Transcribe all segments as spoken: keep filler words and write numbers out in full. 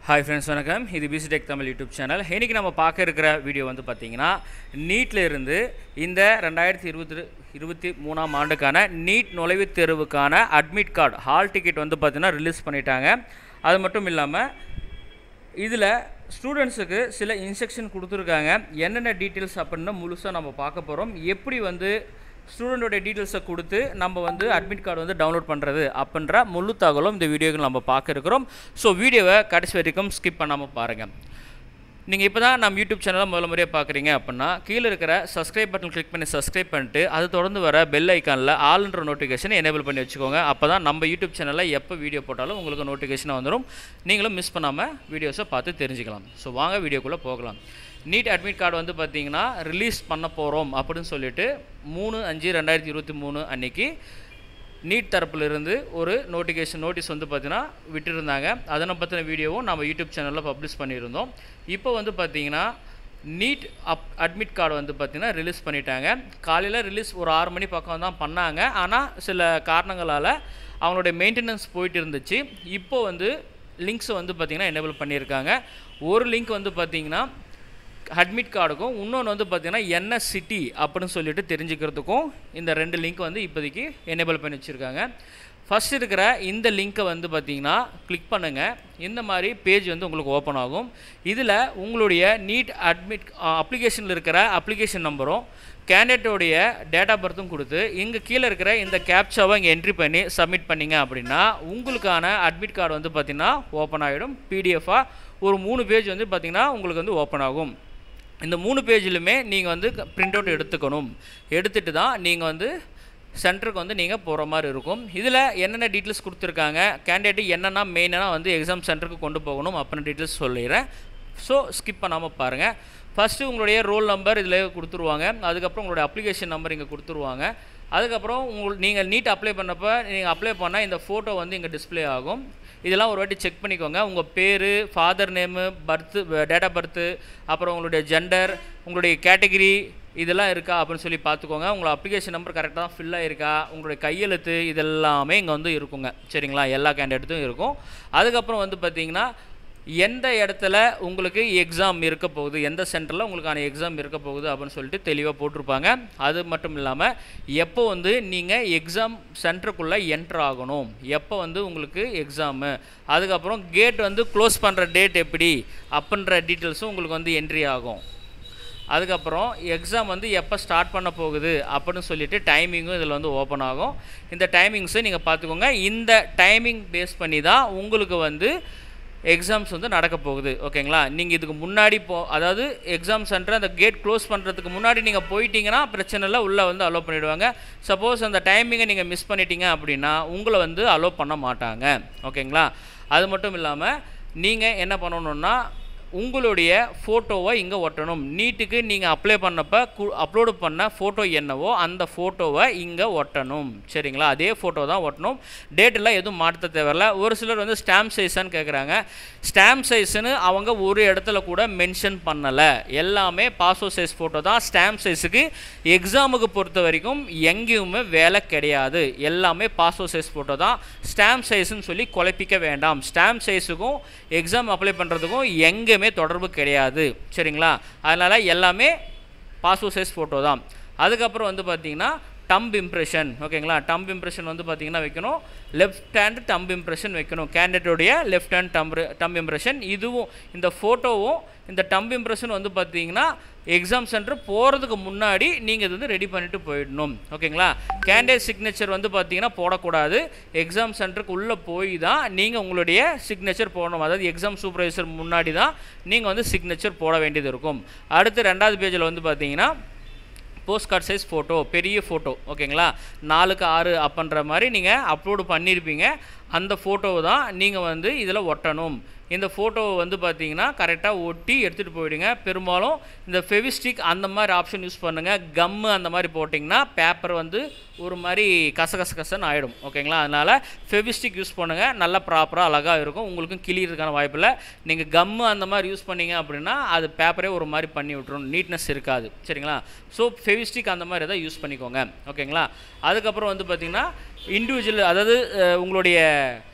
Hi friends, வணக்கம். இது PC tech Tamil YouTube channel. இன்னைக்கு நம்ம பார்க்க இருக்கிற வீடியோ வந்து பார்த்தீங்கன்னா நீட்ல இருந்து இந்த இரண்டாயிரத்து இருபத்தி மூன்றாம் ஆண்டுக்கான நீட் நுழைவுத் தேர்வுக்கான அட்மிட் கார்டு ஹால் டிக்கெட் வந்து பார்த்தீங்கன்னா ரிலீஸ் பண்ணிட்டாங்க. அது மட்டும் இல்லாமல் இதில் ஸ்டூடெண்ட்ஸுக்கு சில இன்ஸ்ட்ரக்ஷன் கொடுத்துருக்காங்க. என்னென்ன டீட்டெயில்ஸ் அப்படின்னு முழுசாக நம்ம பார்க்க போகிறோம். எப்படி வந்து ஸ்டூடெண்டோட டீட்டெயில்ஸை கொடுத்து நம்ம வந்து அட்மிட் கார்டு வந்து டவுன்லோட் பண்ணுறது அப்படின்ற முழு தகவலும் இந்த வீடியோக்கு நம்ம பார்க்க இருக்கிறோம். ஸோ வீடியோவை கடைசி வரைக்கும் ஸ்கிப் பண்ணாமல் பாருங்கள். நீங்கள் இப்போ தான் நம்ம யூடியூப் சேனலை முதல்ல முறையாக பார்க்குறீங்க அப்படின்னா கீழே இருக்கிற சப்ஸ்கிரைப் பட்டன் கிளிக் பண்ணி சப்ஸ்கிரைப் பண்ணிட்டு அது தொடர்ந்து வர பெல் ஐக்கானில் ஆல்ன்ற நோட்டிஃபிகேஷனை எனேபிள் பண்ணி வச்சுக்கோங்க. அப்போ தான் நம்ம யூடியூப் சேனலில் எப்போ வீடியோ போட்டாலும் உங்களுக்கு நோட்டிஃபிகேஷன் வந்துடும். நீங்களும் மிஸ் பண்ணாமல் வீடியோஸை பார்த்து தெரிஞ்சுக்கலாம். ஸோ வாங்க வீடியோக்குள்ளே போகலாம். நீட் அட்மிட் கார்டு வந்து பார்த்தீங்கன்னா ரிலீஸ் பண்ண போகிறோம் அப்படின்னு சொல்லிட்டு மூணு அஞ்சு ரெண்டாயிரத்தி இருபத்தி மூணு அன்றைக்கி நீட் தரப்புலேருந்து ஒரு நோட்டிஃபிகேஷன் நோட்டீஸ் வந்து பார்த்தீங்கன்னா விட்டுருந்தாங்க. அதனை பற்றின வீடியோவும் நம்ம யூடியூப் சேனலில் பப்ளிஷ் பண்ணியிருந்தோம். இப்போ வந்து பார்த்தீங்கன்னா நீட் அப் அட்மிட் கார்டு வந்து பார்த்திங்கன்னா ரிலீஸ் பண்ணிட்டாங்க. காலையில் ரிலீஸ் ஒரு ஆறு மணி பக்கம் தான் பண்ணாங்க. ஆனால் சில காரணங்களால் அவங்களுடைய மெயின்டெனன்ஸ் போயிட்டு இருந்துச்சு. இப்போ வந்து லிங்க்ஸை வந்து பார்த்திங்கன்னா எனேபிள் பண்ணியிருக்காங்க. ஒரு லிங்க் வந்து பார்த்திங்கன்னா அட்மிட் கார்டுக்கும், இன்னொன்று வந்து பார்த்திங்கன்னா என்ன சிட்டி அப்படின்னு சொல்லிட்டு தெரிஞ்சுக்கிறதுக்கும் இந்த ரெண்டு லிங்க் வந்து இப்போதைக்கு எனேபிள் பண்ணி வச்சுருக்காங்க. ஃபஸ்ட் இருக்கிற இந்த லிங்க்கை வந்து பார்த்திங்கன்னா கிளிக் பண்ணுங்கள். இந்த மாதிரி பேஜ் வந்து உங்களுக்கு ஓப்பன் ஆகும். இதில் உங்களுடைய நீட் அட்மிட் அப்ளிகேஷனில் இருக்கிற அப்ளிகேஷன் நம்பரும் கேண்டிடேட்டோடைய டேட் ஆஃப் பர்த்தும் கொடுத்து இங்கே கீழே இருக்கிற இந்த கேப்சாவை இங்கே என்ட்ரி பண்ணி சப்மிட் பண்ணிங்க அப்படின்னா உங்களுக்கான அட்மிட் கார்டு வந்து பார்த்திங்கன்னா ஓப்பன் ஆகிடும். பிடிஎஃபாக ஒரு மூணு பேஜ் வந்து பார்த்திங்கன்னா உங்களுக்கு வந்து ஓப்பன் ஆகும். இந்த மூணு பேஜிலுமே நீங்கள் வந்து பிரிண்ட் அவுட் எடுத்துக்கணும். எடுத்துகிட்டு தான் நீங்கள் வந்து சென்டருக்கு வந்து நீங்கள் போகிற மாதிரி இருக்கும். இதில் என்னென்ன டீட்டெயில்ஸ் கொடுத்துருக்காங்க, கேண்டிடேட்டு என்னென்னா மெயினாக வந்து எக்ஸாம் சென்டருக்கு கொண்டு போகணும் அப்படின்னு டீட்டெயில்ஸ் சொல்லிடுறேன். ஸோ ஸ்கிப் பண்ணாமல் பாருங்கள். ஃபஸ்ட்டு உங்களுடைய ரோல் நம்பர் இதில் கொடுத்துருவாங்க. அதுக்கப்புறம் உங்களுடைய அப்ளிகேஷன் நம்பர் இங்கே கொடுத்துருவாங்க. அதுக்கப்புறம் உங்கள் நீங்கள் நீட் அப்ளை பண்ணப்போ நீங்கள் அப்ளை பண்ணால் இந்த ஃபோட்டோ வந்து இங்கே டிஸ்பிளே ஆகும். இதெல்லாம் ஒரு வாட்டி செக் பண்ணிக்கோங்க. உங்கள் பேர், father name, birth, date of birth, அப்புறம் உங்களுடைய ஜெண்டர், உங்களுடைய கேட்டகிரி இதெல்லாம் இருக்கா அப்படின்னு சொல்லி பார்த்துக்கோங்க. உங்களோட அப்ளிகேஷன் நம்பர் கரெக்டாக தான் ஃபில்லாக இருக்கா, உங்களுடைய கையெழுத்து இதெல்லாமே இங்கே வந்து இருக்குங்க. சரிங்களா, எல்லா கேண்டிடேட்டும் இருக்கும். அதுக்கப்புறம் வந்து பார்த்திங்கன்னா எந்த இடத்துல உங்களுக்கு எக்ஸாம் இருக்க போகுது, எந்த சென்டரில் உங்களுக்கான எக்ஸாம் இருக்க போகுது அப்படின்னு சொல்லிட்டு தெளிவாக போட்டிருப்பாங்க. அது மட்டும் இல்லாமல் எப்போ வந்து நீங்கள் எக்ஸாம் சென்டருக்குள்ளே என்ட்ரு ஆகணும், எப்போ வந்து உங்களுக்கு எக்ஸாமு, அதுக்கப்புறம் கேட் வந்து க்ளோஸ் பண்ணுற டேட் எப்படி அப்படின்ற டீட்டெயில்ஸும் உங்களுக்கு வந்து என்ட்ரி ஆகும். அதுக்கப்புறம் எக்ஸாம் வந்து எப்போ ஸ்டார்ட் பண்ண போகுது அப்படின்னு சொல்லிட்டு டைமிங்கும் இதில் வந்து ஓப்பன் ஆகும். இந்த டைமிங்ஸை நீங்கள் பார்த்துக்கோங்க. இந்த டைமிங் பேஸ் பண்ணி தான் உங்களுக்கு வந்து எக்ஸாம்ஸ் வந்து நடக்க போகுது. ஓகேங்களா, நீங்கள் இதுக்கு முன்னாடி போ அதாவது எக்ஸாம் சென்டர் அந்த கேட் க்ளோஸ் பண்ணுறதுக்கு முன்னாடி நீங்கள் போயிட்டீங்கன்னா பிரச்சனை இல்லை, உள்ளே வந்து அலோவ் பண்ணிவிடுவாங்க. சப்போஸ் அந்த டைமிங்கை நீங்கள் மிஸ் பண்ணிட்டீங்க அப்படின்னா உங்களை வந்து அலோவ் பண்ண மாட்டாங்க. ஓகேங்களா, அது மட்டும் இல்லாமல் நீங்கள் என்ன பண்ணணுன்னா உங்களுடைய ஃபோட்டோவை இங்கே ஒட்டணும். நீட்டுக்கு நீங்கள் அப்ளை பண்ணப்போ கு அப்லோடு பண்ண ஃபோட்டோ என்னவோ அந்த ஃபோட்டோவை இங்கே ஒட்டணும். சரிங்களா, அதே ஃபோட்டோ தான் ஒட்டணும். டேட்டெல்லாம் எதுவும் மாற்ற தேவையில்ல. ஒரு சிலர் வந்து ஸ்டாம்ப் சைஸான்னு கேட்குறாங்க. ஸ்டாம்ப் சைஸுன்னு அவங்க ஒரு இடத்துல கூட மென்ஷன் பண்ணலை. எல்லாமே பாஸ்போர்ட் சைஸ் ஃபோட்டோ தான். ஸ்டாம்ப் சைஸுக்கு எக்ஸாமுக்கு பொறுத்த வரைக்கும் எங்கேயுமே வேலை கிடையாது. எல்லாமே பாஸ்போர்ட் சைஸ் ஃபோட்டோ தான். ஸ்டாம்ப் சைஸுன்னு சொல்லி குழப்பிக்க வேண்டாம். ஸ்டாம்ப் சைஸுக்கும் எக்ஸாம் அப்ளை பண்ணுறதுக்கும் எங்கே தொடர்பு கிடையாது. சரிங்களா, அதனால் எல்லாமே பாஸ்போர்ட் சைஸ் ஃபோட்டோ தான். அதுக்கப்புறம் வந்து பார்த்தீங்கன்னா டம்ப் இம்ப்ரெஷன். ஓகேங்களா, டம்ப் இம்ப்ரெஷன் வந்து பார்த்தீங்கன்னா வைக்கணும். லெஃப்ட் ஹேண்ட் டம்ப் இம்ப்ரெஷன் வைக்கணும். கேண்டிடேட்டோடைய left hand thumb thumb impression. இதுவும் இந்த ஃபோட்டோவும் இந்த டம்ப் இம்ப்ரெஷன் வந்து பார்த்தீங்கன்னா எக்ஸாம் சென்டர் போகிறதுக்கு முன்னாடி நீங்கள் இது வந்து ரெடி பண்ணிவிட்டு போயிடணும். ஓகேங்களா, கேண்டிடேட் சிக்னேச்சர் வந்து பார்த்தீங்கன்னா போடக்கூடாது. எக்ஸாம் சென்டருக்கு உள்ளே போய் தான் நீங்கள் உங்களுடைய சிக்னேச்சர் போடணும். அதாவது எக்ஸாம் சூப்பர்வைசர் முன்னாடி தான் நீங்கள் வந்து சிக்னேச்சர் போட வேண்டியது இருக்கும். அடுத்து ரெண்டாவது பேஜில் வந்து பார்த்தீங்கன்னா போஸ்ட் கார்டு சைஸ் ஃபோட்டோ, பெரிய ஃபோட்டோ. ஓகேங்களா, நாலுக்கு ஆறு அப்படின்ற மாதிரி நீங்கள் அப்லோடு பண்ணியிருப்பீங்க. அந்த ஃபோட்டோவை தான் நீங்கள் வந்து இதில் ஒட்டணும். இந்த ஃபோட்டோவை வந்து பார்த்தீங்கன்னா கரெக்டாக ஒட்டி எடுத்துகிட்டு போயிடுங்க. பெரும்பாலும் இந்த ஃபெவிஸ்டிக் அந்த மாதிரி ஆப்ஷன் யூஸ் பண்ணுங்கள். கம்மு அந்த மாதிரி போட்டிங்கன்னா பேப்பர் வந்து ஒரு மாதிரி கசகச கசன்னு ஆகிடும். ஓகேங்களா, அதனால் ஃபெவிஸ்டிக் யூஸ் பண்ணுங்கள். நல்லா ப்ராப்பராக அழகாக இருக்கும். உங்களுக்கும் கிளியறதுக்கான வாய்ப்பு இல்லை. நீங்கள் கம்மு அந்த மாதிரி யூஸ் பண்ணிங்க அப்படின்னா அது பேப்பரே ஒரு மாதிரி பண்ணி விட்டுரும், நீட்னஸ் இருக்காது. சரிங்களா, ஸோ ஃபெவிஸ்டிக் அந்த மாதிரி எதாவது யூஸ் பண்ணிக்கோங்க. ஓகேங்களா, அதுக்கப்புறம் வந்து பார்த்திங்கன்னா இண்டிவிஜுவல் அதாவது உங்களுடைய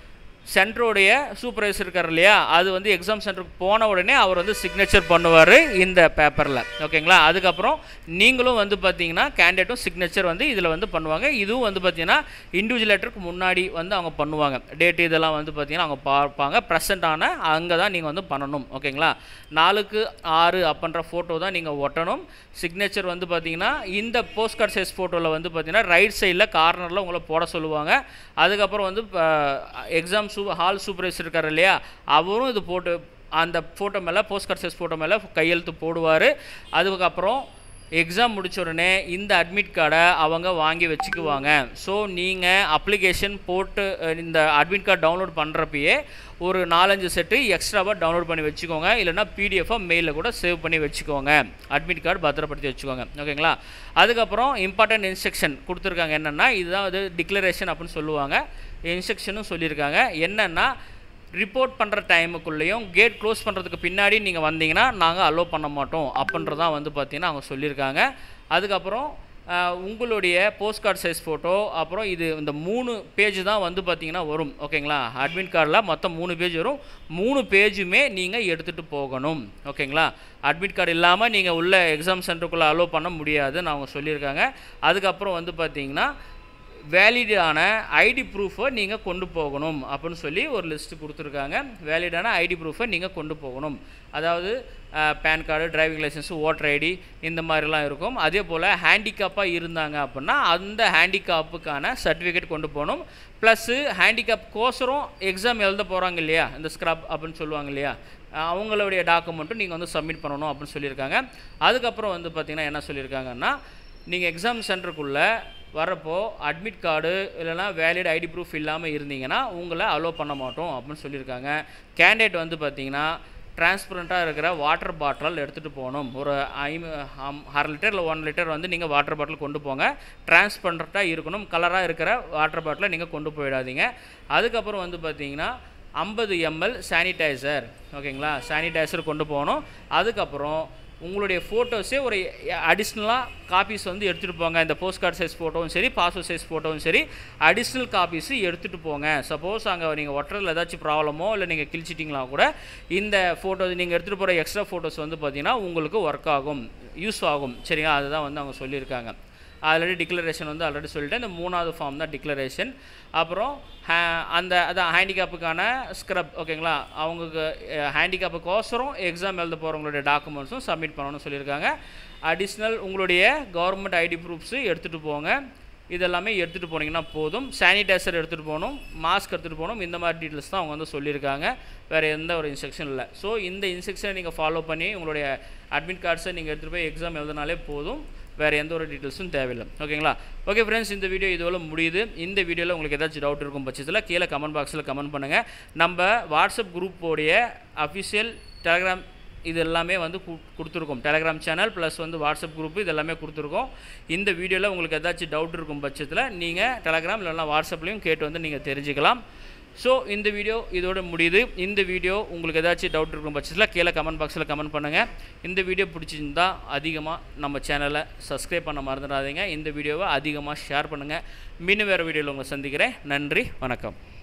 சென்டருடைய சூப்பர்வைசர் இருக்கார் இல்லையா, அது வந்து எக்ஸாம் சென்டருக்கு போன உடனே அவர் வந்து சிக்னேச்சர் பண்ணுவார் இந்த பேப்பரில். ஓகேங்களா, அதுக்கப்புறம் நீங்களும் வந்து பார்த்தீங்கன்னா கேண்டிடேட்டும் சிக்னேச்சர் வந்து இதில் வந்து பண்ணுவாங்க. இதுவும் வந்து பார்த்தீங்கன்னா இண்டிவிஜுவலேட்டருக்கு முன்னாடி வந்து அவங்க பண்ணுவாங்க. டேட் இதெல்லாம் வந்து பார்த்தீங்கன்னா அவங்க பார்ப்பாங்க. ப்ரெசென்ட்டான அங்கே தான் நீங்கள் வந்து பண்ணணும். ஓகேங்களா, நாலுக்கு ஆறு அப்படின்ற ஃபோட்டோ தான் நீங்கள் ஒட்டணும். சிக்னேச்சர் வந்து பார்த்தீங்கன்னா இந்த போஸ்ட் கார்டு சைஸ் ஃபோட்டோவில் வந்து பார்த்தீங்கன்னா ரைட் சைடில் கார்னரில் உங்களை போட சொல்லுவாங்க. அதுக்கப்புறம் வந்து எக்ஸாம் சூ ஹால் சூப்பர்வைசர் இருக்கார் இல்லையா, அவரும் இது போட்டு அந்த ஃபோட்டோ மேலே போஸ்ட் கார்டு சைஸ் ஃபோட்டோ மேலே கையெழுத்து போடுவார். அதுக்கப்புறம் எக்ஸாம் முடிச்ச உடனே இந்த அட்மிட் கார்டை அவங்க வாங்கி வச்சுக்குவாங்க. ஸோ நீங்கள் அப்ளிகேஷன் போட்டு இந்த அட்மிட் கார்டு டவுன்லோட் பண்ணுறப்பயே ஒரு நாலஞ்சு செட்டு எக்ஸ்ட்ராவாக டவுன்லோட் பண்ணி வச்சுக்கோங்க. இல்லைனா பிடிஎஃபாக மெயிலில் கூட சேவ் பண்ணி வச்சுக்கோங்க. அட்மிட் கார்டு பத்திரப்படுத்தி வச்சுக்கோங்க. ஓகேங்களா, அதுக்கப்புறம் இம்பார்ட்டன்ட் இன்ஸ்ட்ரக்ஷன் கொடுத்துருக்காங்க. என்னென்னா இதுதான் அது டிக்ளரேஷன் அப்படின்னு சொல்லுவாங்க. இன்ஸ்ட்ரக்ஷனும் சொல்லியிருக்காங்க. என்னென்னா ரிப்போர்ட் பண்ணுற டைமுக்குள்ளேயும் கேட் க்ளோஸ் பண்ணுறதுக்கு பின்னாடி நீங்கள் வந்தீங்கன்னா நாங்கள் அலோவ் பண்ண மாட்டோம் அப்படின்றதான் வந்து பார்த்தீங்கன்னா அவங்க சொல்லியிருக்காங்க. அதுக்கப்புறம் உங்களுடைய போஸ்ட் கார்டு சைஸ் ஃபோட்டோ, அப்புறம் இது இந்த மூணு பேஜ் தான் வந்து பார்த்தீங்கன்னா வரும். ஓகேங்களா, அட்மிட் கார்டில் மொத்தம் மூணு பேஜ் வரும். மூணு பேஜுமே நீங்கள் எடுத்துகிட்டு போகணும். ஓகேங்களா, அட்மிட் கார்டு இல்லாமல் நீங்கள் உள்ள எக்ஸாம் சென்டருக்குள்ளே அலோவ் பண்ண முடியாதுன்னு அவங்க சொல்லியிருக்காங்க. அதுக்கப்புறம் வந்து பார்த்தீங்கன்னா வேலிடான ஐடி ப்ரூஃபை நீங்கள் கொண்டு போகணும் அப்படின்னு சொல்லி ஒரு லிஸ்ட்டு கொடுத்துருக்காங்க. வேலிடான ஐடி ப்ரூஃபை நீங்கள் கொண்டு போகணும். அதாவது pan card, driving licence, voter ID இந்த மாதிரிலாம் இருக்கும். அதே போல் ஹேண்டிகேப்பாக இருந்தாங்க அப்படின்னா அந்த ஹேண்டிகேப்புக்கான சர்டிஃபிகேட் கொண்டு போகணும். ப்ளஸ்ஸு ஹேண்டிகேப் கோசரம் எக்ஸாம் எழுத போகிறாங்க இல்லையா, இந்த ஸ்க்ரப் அப்படின்னு சொல்லுவாங்க இல்லையா, அவங்களுடைய டாக்குமெண்ட்டும் நீங்கள் வந்து சப்மிட் பண்ணணும் அப்படின்னு சொல்லியிருக்காங்க. அதுக்கப்புறம் வந்து பார்த்திங்கன்னா என்ன சொல்லியிருக்காங்கன்னா, நீங்கள் எக்ஸாம் சென்டருக்குள்ளே வரப்போ அட்மிட் கார்டு இல்லைனா வேலிட் ஐடி ப்ரூஃப் இல்லாமல் இருந்தீங்கன்னா உங்களை அலோவ் பண்ண மாட்டோம் அப்படின்னு சொல்லியிருக்காங்க. கேண்டிடேட் வந்து பார்த்திங்கன்னா டிரான்ஸ்பரண்ட்டாக இருக்கிற வாட்டர் பாட்டில் எடுத்துகிட்டு போகணும். ஒரு ஐம் அரை லிட்டர் இல்லை ஒன் லிட்டர் வந்து நீங்கள் வாட்டர் பாட்டில் கொண்டு போங்க. டிரான்ஸ்பரண்ட்டாக இருக்கணும். கலராக இருக்கிற வாட்டர் பாட்டிலை நீங்கள் கொண்டு போயிடாதீங்க. அதுக்கப்புறம் வந்து பார்த்திங்கன்னா ஐம்பது எம்எல் சானிடைசர். ஓகேங்களா, சானிடைசர் கொண்டு போகணும். அதுக்கப்புறம் உங்களுடைய ஃபோட்டோஸே ஒரு அடிஷ்னலாக காப்பீஸ் வந்து எடுத்துகிட்டு போங்க. இந்த போஸ்ட் கார்டு சைஸ் ஃபோட்டோவும் சரி, பாஸ்போர்ட் சைஸ் ஃபோட்டோவும் சரி, அடிஷ்னல் காப்பீஸு எடுத்துகிட்டு போங்க. சப்போஸ் அங்கே நீங்கள் ஒட்டுறதுல ஏதாச்சும் ப்ராப்ளமோ இல்லை நீங்கள் கிழிச்சிட்டிங்களா கூட இந்த ஃபோட்டோ நீங்கள் எடுத்துகிட்டு போகிற எக்ஸ்ட்ரா ஃபோட்டோஸ் வந்து பார்த்திங்கன்னா உங்களுக்கு ஒர்க் ஆகும், யூஸ் ஆகும். சரிங்களா, அதுதான் வந்து அவங்க சொல்லியிருக்காங்க. ஆல்ரெடி டிக்ளரேஷன் வந்து ஆல்ரெடி சொல்லிட்டேன். இந்த மூணாவது ஃபார்ம் தான் டிக்ளரேஷன். அப்புறம் ஹே அந்த அதான் ஹேண்டிகேப்புக்கான ஸ்க்ரப். ஓகேங்களா, அவங்களுக்கு ஹேண்டிகேப்புக்கோசரம் எக்ஸாம் எழுத போகிறவங்களுடைய டாக்குமெண்ட்ஸும் சப்மிட் பண்ணணும்னு சொல்லியிருக்காங்க. அடிஷ்னல் உங்களுடைய கவர்மெண்ட் ஐடி ப்ரூஃப்ஸு எடுத்துகிட்டு போங்க. இதெல்லாமே எடுத்துகிட்டு போனீங்கன்னா போதும். சானிடைசர் எடுத்துகிட்டு போகணும், மாஸ்க் எடுத்துகிட்டு போகணும். இந்த மாதிரி டீட்டெயில்ஸ் தான் அவங்க வந்து சொல்லியிருக்காங்க. வேறு எந்த ஒரு இன்ஸ்ட்ரக்ஷன் இல்லை. ஸோ இந்த இன்ஸ்ட்ரக்ஷனை நீங்கள் ஃபாலோ பண்ணி உங்களுடைய அட்மிட் கார்ட்ஸை நீங்கள் எடுத்துகிட்டு போய் எக்ஸாம் எழுதினாலே போதும். வேறு எந்த ஒரு டீட்டெயில்ஸும் தேவையில்லை. ஓகேங்களா, ஓகே ஃப்ரெண்ட்ஸ், இந்த வீடியோ இதோட முடியுது. இந்த வீடியோவில் உங்களுக்கு ஏதாச்சும் டவுட் இருக்கும் பட்சத்தில் கீழே கமெண்ட் பாக்ஸில் கமெண்ட் பண்ணுங்கள். நம்ம வாட்ஸ்அப் குரூப்போடைய அஃபிஷியல் டெலகிராம் இது எல்லாமே வந்து கொடுத்துருக்கோம். டெலகிராம் சேனல் ப்ளஸ் வந்து வாட்ஸ்அப் குரூப்பு இது எல்லாமே கொடுத்துருக்கோம். இந்த வீடியோவில் உங்களுக்கு ஏதாச்சும் டவுட் இருக்கும் பட்சத்தில் நீங்கள் டெலகிராம் இல்லைனா வாட்ஸ்அப்லேயும் கேட்டு வந்து நீங்கள் தெரிஞ்சுக்கலாம். ஸோ இந்த வீடியோ இதோட முடியுது. இந்த வீடியோ உங்களுக்கு ஏதாச்சும் டவுட் இருக்கும் பட்சத்தில் கீழே கமெண்ட் பாக்ஸில் கமெண்ட் பண்ணுங்கள். இந்த வீடியோ பிடிச்சிருந்தால் அதிகமாக நம்ம சேனலை சப்ஸ்கிரைப் பண்ண மறந்துடாதீங்க. இந்த வீடியோவை அதிகமாக ஷேர் பண்ணுங்கள். மீண்டும் வேறு வீடியோவில் உங்களை சந்திக்கிறேன். நன்றி, வணக்கம்.